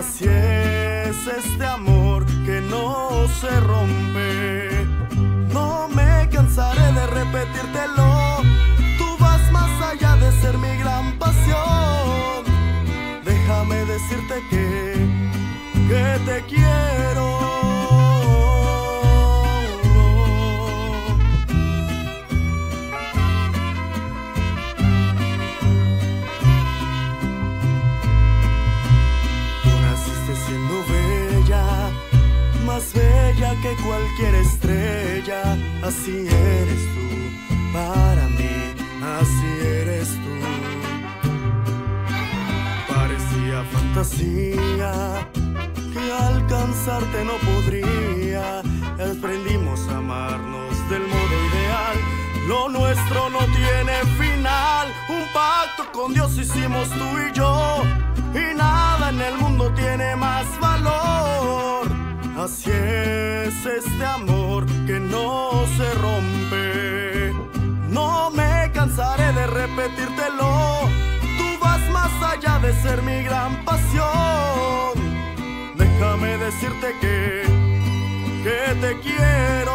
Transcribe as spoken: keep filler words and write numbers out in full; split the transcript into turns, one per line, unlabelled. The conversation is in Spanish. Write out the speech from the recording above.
Así es este amor que no se rompe. No me cansaré de repetírtelo. Tú vas más allá de ser mi gran pasión. Déjame decirte que, que te quiero. Más bella que cualquier estrella, así eres tú, para mí, así eres tú. Parecía fantasía que alcanzarte no podría. Aprendimos a amarnos del modo ideal. Lo nuestro no tiene final. Un pacto con Dios hicimos tú y yo, y nada en el mundo tiene más valor. Así es este amor que no se rompe. No me cansaré de repetírtelo. Tú vas más allá de ser mi gran pasión. Déjame decirte que, que te quiero.